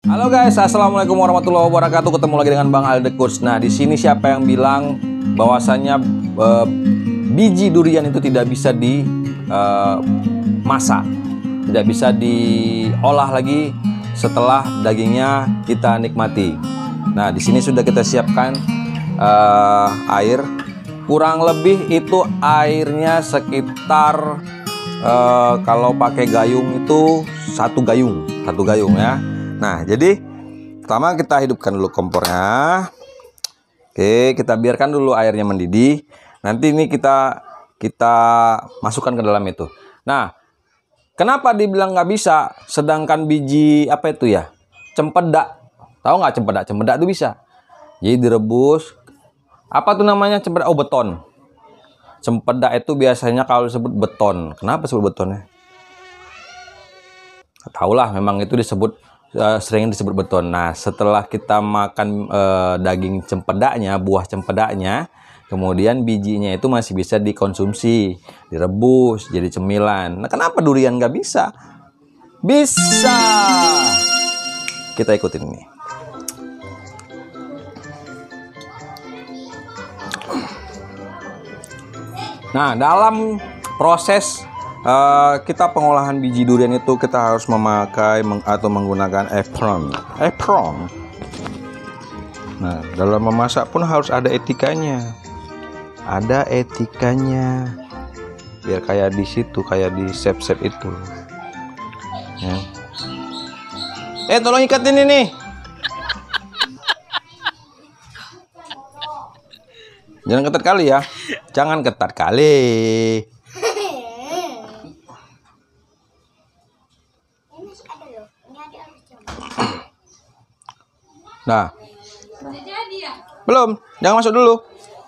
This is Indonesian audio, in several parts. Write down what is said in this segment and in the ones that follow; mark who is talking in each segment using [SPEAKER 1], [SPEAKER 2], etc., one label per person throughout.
[SPEAKER 1] Halo guys, assalamualaikum warahmatullahi wabarakatuh. Ketemu lagi dengan Bang Aldekurs. Nah, di sini siapa yang bilang bahwasannya biji durian itu tidak bisa dimasak, tidak bisa diolah lagi setelah dagingnya kita nikmati. Nah, di sini sudah kita siapkan air. Kurang lebih itu airnya sekitar kalau pakai gayung itu satu gayung ya. Nah, jadi pertama kita hidupkan dulu kompornya. Oke, kita biarkan dulu airnya mendidih. Nanti ini kita masukkan ke dalam itu. Nah, kenapa dibilang nggak bisa? Sedangkan biji apa itu ya? Cempedak. Tahu nggak cempedak? Cempedak itu bisa. Jadi direbus. Apa tuh namanya cempedak? Oh, beton. Cempedak itu biasanya kalau disebut beton. Kenapa disebut betonnya? Tahulah, memang itu sering disebut beton. Nah, setelah kita makan daging cempedaknya, buah cempedaknya, kemudian bijinya itu masih bisa dikonsumsi, direbus jadi cemilan. Nah, kenapa durian nggak bisa? Bisa. Kita ikutin ini. Nah, dalam proses kita pengolahan biji durian itu kita harus memakai atau menggunakan apron. Nah, dalam memasak pun harus ada etikanya. Ada etikanya. Biar kayak di situ, kayak di sep-sep itu. Ya. Tolong ikatin ini. Jangan ketat kali ya. Jangan ketat kali. Nah, belum, jangan masuk dulu.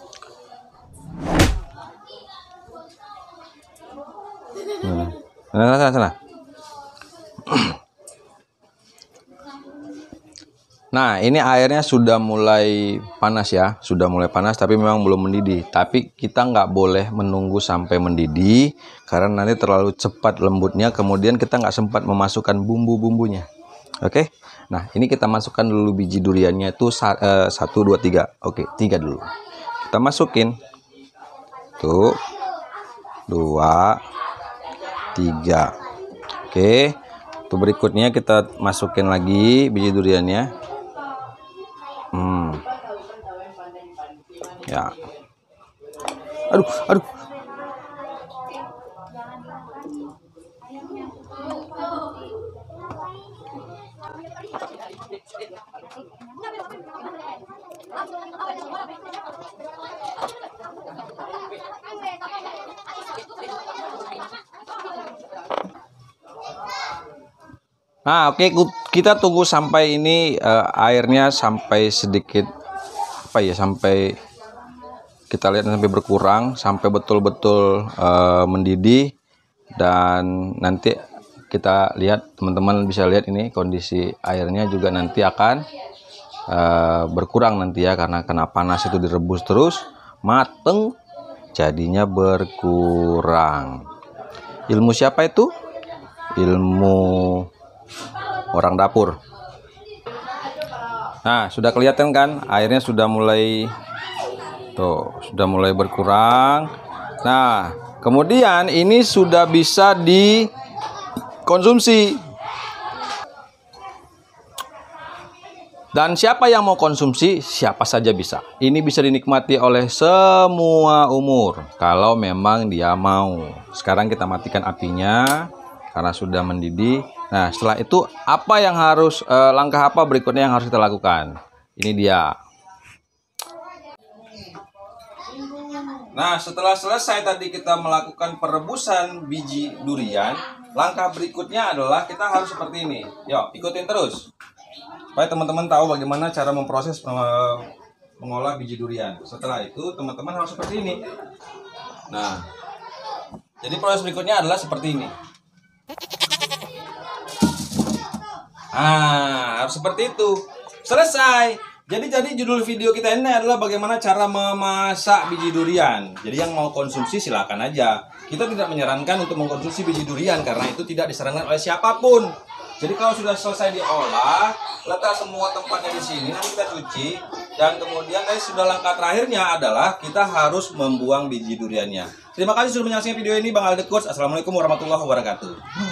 [SPEAKER 1] Sana. Nah, ini airnya sudah mulai panas ya, tapi memang belum mendidih. Tapi kita nggak boleh menunggu sampai mendidih, karena nanti terlalu cepat lembutnya, kemudian kita nggak sempat memasukkan bumbu-bumbunya. Oke, nah ini kita masukkan dulu biji duriannya itu 1, 2, 3. Oke, 3 dulu. Kita masukin. Tuh, 2, 3. Oke, tuh berikutnya kita masukin lagi biji duriannya. Ya. Aduh. Nah, oke, kita tunggu sampai ini airnya sampai sedikit sampai kita lihat sampai berkurang, sampai betul-betul mendidih, dan nanti kita lihat, teman-teman bisa lihat ini kondisi airnya juga nanti akan berkurang nanti ya, karena kena panas itu direbus terus mateng, jadinya berkurang. Ilmu siapa itu? Ilmu orang dapur. Nah, sudah kelihatan kan airnya sudah mulai berkurang. Nah, kemudian ini sudah bisa dikonsumsi. Dan siapa yang mau konsumsi? Siapa saja bisa. Ini bisa dinikmati oleh semua umur kalau memang dia mau. Sekarang kita matikan apinya karena sudah mendidih. Nah, setelah itu apa yang harus langkah apa berikutnya yang harus kita lakukan? Ini dia. Nah, setelah selesai tadi kita melakukan perebusan biji durian, langkah berikutnya adalah kita harus seperti ini. Yuk, ikutin terus. Supaya teman-teman tahu bagaimana cara memproses mengolah biji durian. Setelah itu, teman-teman harus seperti ini. Nah, jadi proses berikutnya adalah seperti ini. Harus seperti itu. Selesai. Jadi judul video kita ini adalah bagaimana cara memasak biji durian. Jadi yang mau konsumsi silakan aja. Kita tidak menyarankan untuk mengkonsumsi biji durian karena itu tidak disarankan oleh siapapun. Jadi kalau sudah selesai diolah, letak semua tempatnya di sini, nanti kita cuci, dan kemudian sudah langkah terakhirnya adalah kita harus membuang biji duriannya. Terima kasih sudah menyaksikan video ini, Bang Alde Coach. Assalamualaikum warahmatullahi wabarakatuh.